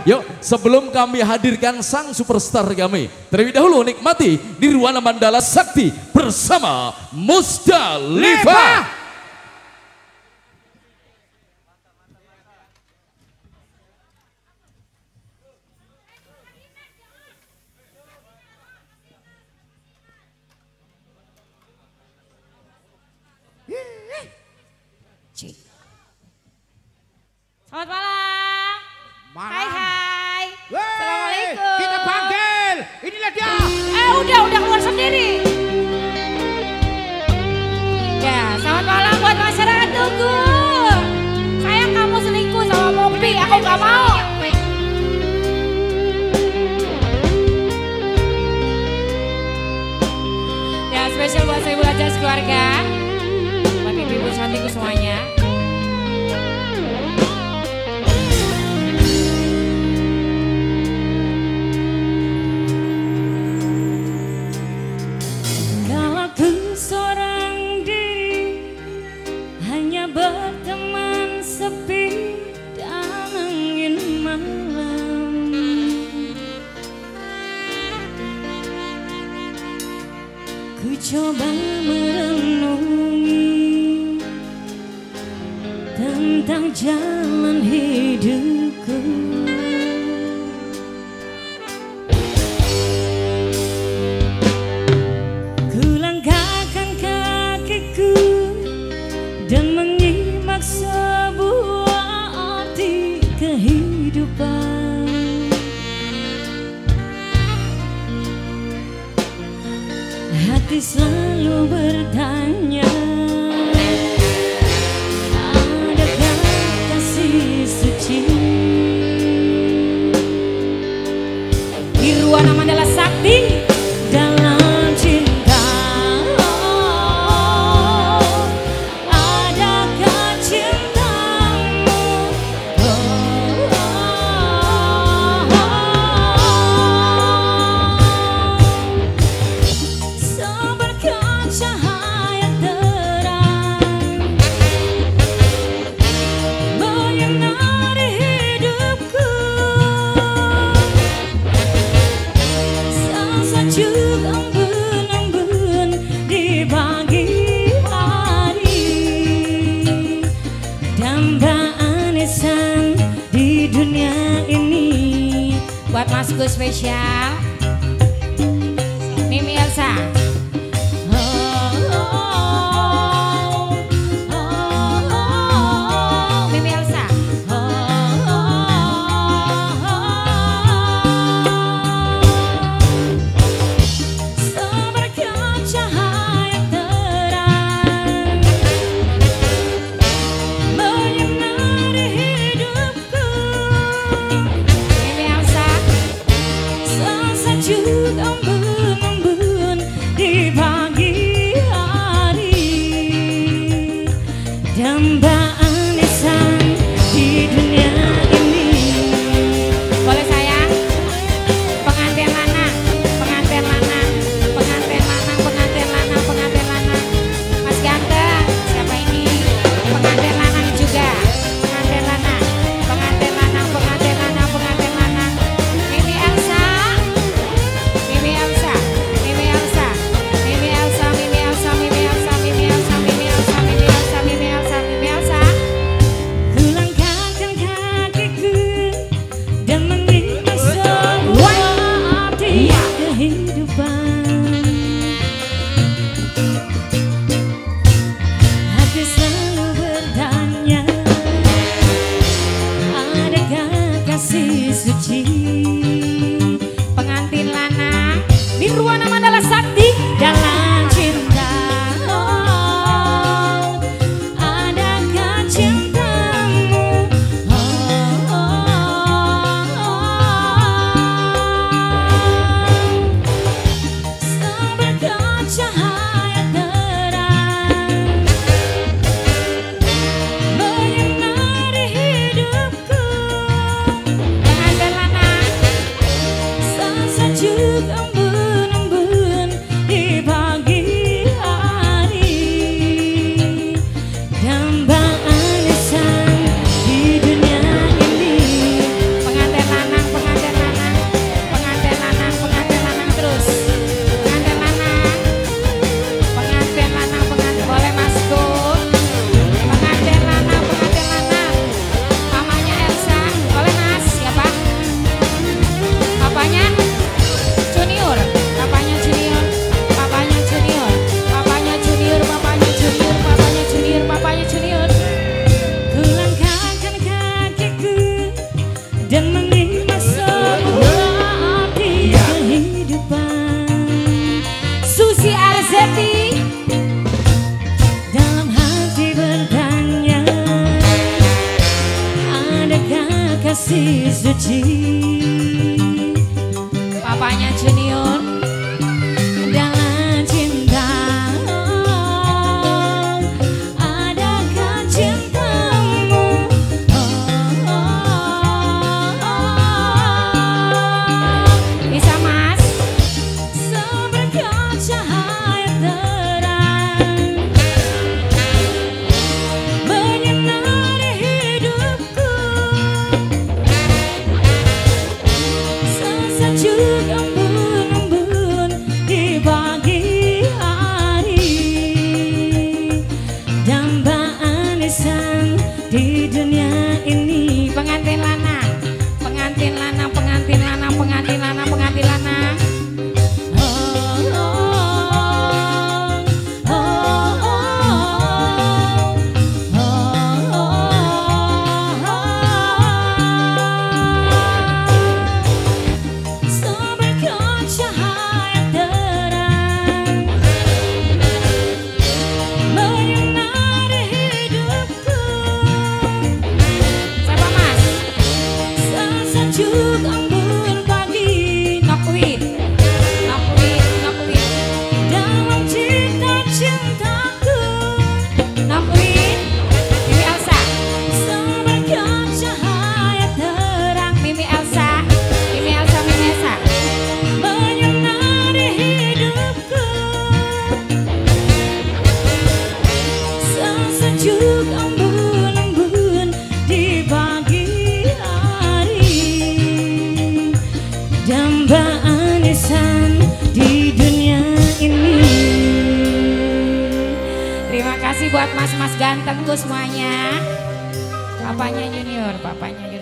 Yuk, sebelum kami hadirkan sang superstar kami, terlebih dahulu nikmati Nirwana Mandala Sakti bersama Musdalifah. Selamat malam. Hai hai. Assalamualaikum. Kita panggil. Inilah dia. Udah keluar sendiri. Ya, selamat malam buat masyarakat Tugu. Sayang kamu selingkuh sama Mopi, aku gak mau. Ya, spesial buat saya belajar keluarga. Buat ibu-ibu cantikku semuanya. Berteman sepi dan angin malam, ku coba merenungi tentang jalan hidupku. Ku langkahkan kakiku dan menyimak sebuah arti kehidupan. Hati selalu bertanya, adakah kasih suci? Nirwana Mandala Sakti dalam cinta. buat Masku spesial Mimi Elsa. Mimi Elsa. Seberkilau cahaya terang menyinari hidupku. Mimi Elsa. Sesajuk embun-embun di pagi hari, dambaan lisan di dunia ini. Boleh sayang? Pengantin lanang, pengantin lanang, pengantin lanang, pengantin lanang, pengantin lanang. Mas ganteng, siapa ini? Pengantin lanang juga. Pengantin lanang, pengantin lanang, pengantin lanang, pengantin dan menyimak semua arti kehidupan. Susi Arzeti. Dalam hati bertanya, adakah kasih suci? Papanya Junior. Dalam cinta, adakah cintamu? Bisa Mas. Seberkat cahaya terang menyinari hidupku, sesejuk embun-embun di pagi hari, dambaan lisan di dunia ini. Pengantin lanang. Pengantin lanang, pengantin lanang, pengantin lanang, pengantin lanang. Seberkat cahaya terang menyinari hidupku, Siapa Mas? sesejuk embun pagi Nokwit. Nokwit, Nokwit. dalam cinta-cintaku. Nokwit. Mimi Elsa. Seberkat cahaya terang Mimi Elsa. Mimi Elsa, Mimi Elsa. menyinari hidupku, sesejuk embun-embun di pagi hari, dambaan lisan di dunia ini. Terima kasih buat mas-mas gantengku semuanya. Papanya Junior, papanya